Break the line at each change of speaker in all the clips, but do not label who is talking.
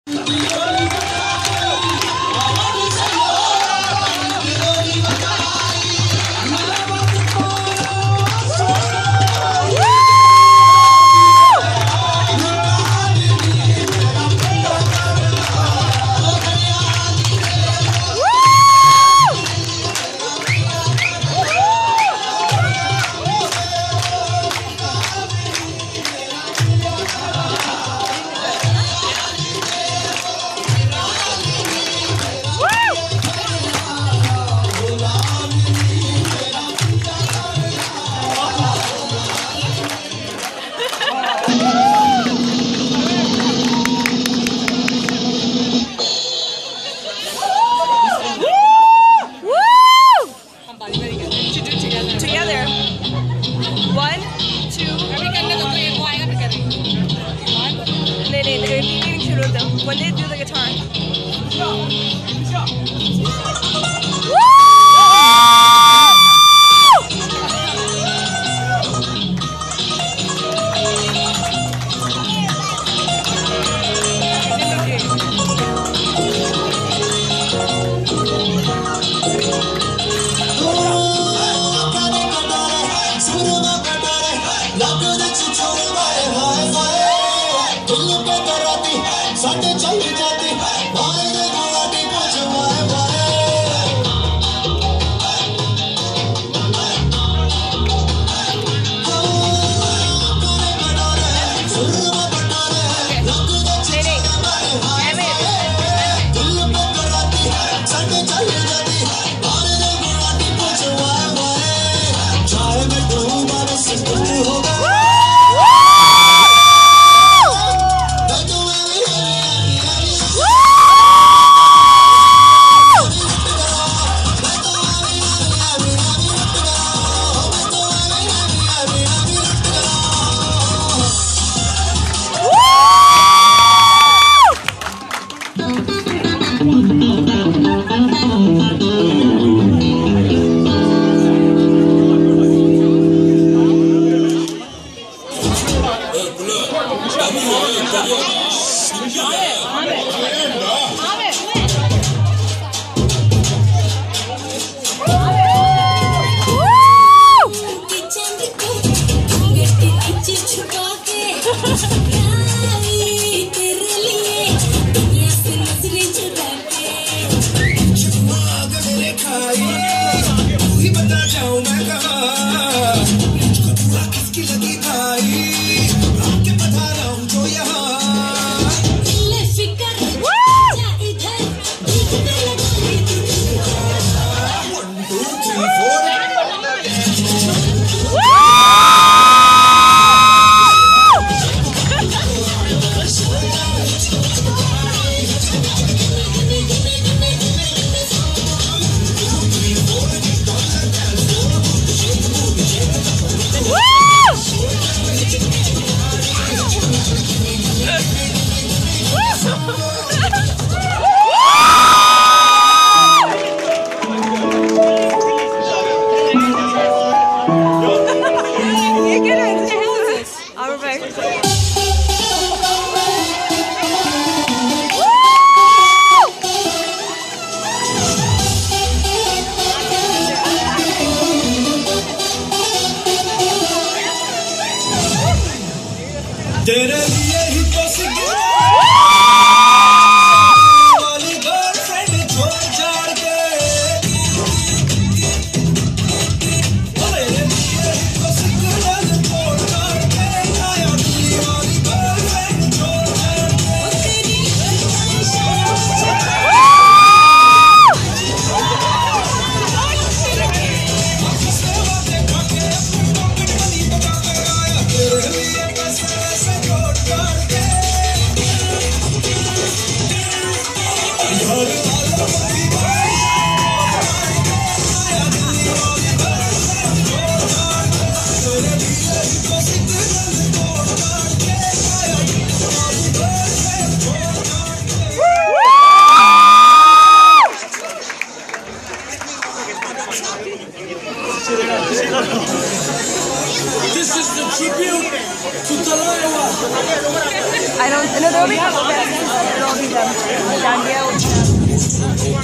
When they do the guitar.
Woo!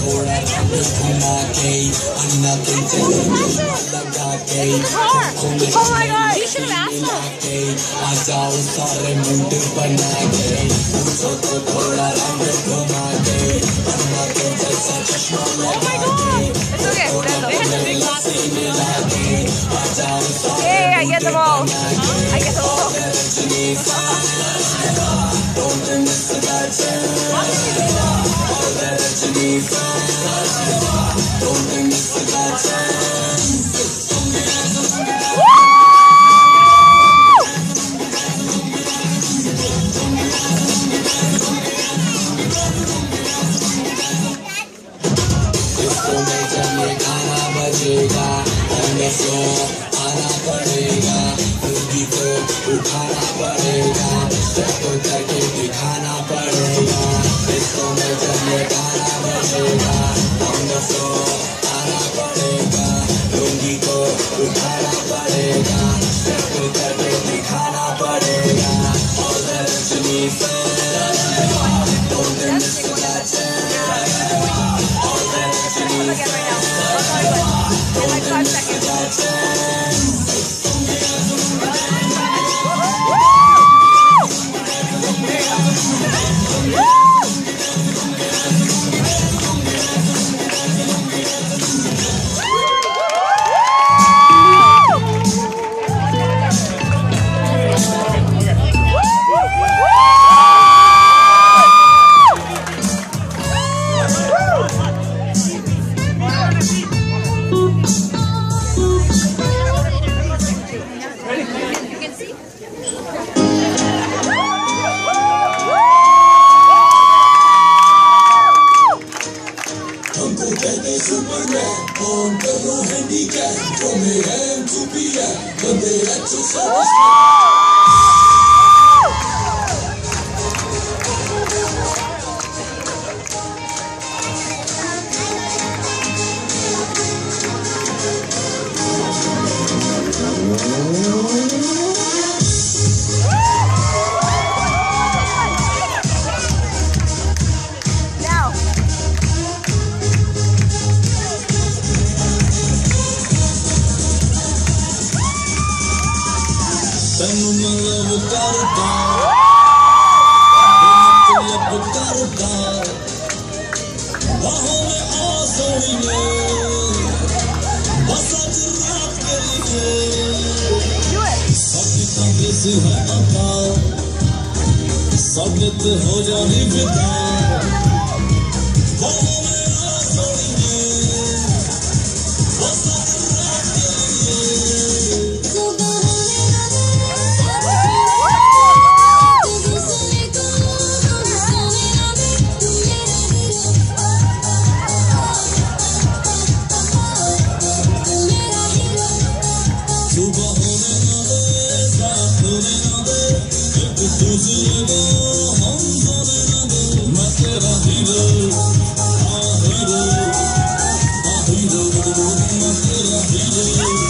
थोड़ा रंग घुमा के अन्ना के चश्मा लगा के
Oh my God! You should have asked him.
आ जाओ सारे मुंड बना के पूछो तो थोड़ा रंग घुमा के अन्ना के जैसा चश्मा लगा के
It's okay. They had the big glasses.
मिला के आ जाओ सारे
Hey, I get them all. I get them all.
Don't miss that chance. Don't miss that chance. इसको में जब ये गाना बजेगा तो आना पड़ेगा खुदी को उठाना पड़ेगा स्टेप करके दिखाना पड़ेगा इसको में जब ये गाना बजेगा तो आना पड़ेगा खुदी को उठाना पड़ेगा स्टेप करके दिखाना पड़ेगा और रजनी से don't miss that chance.
Again right now. In like 5 seconds.
सबत हो जानी पिता Hero.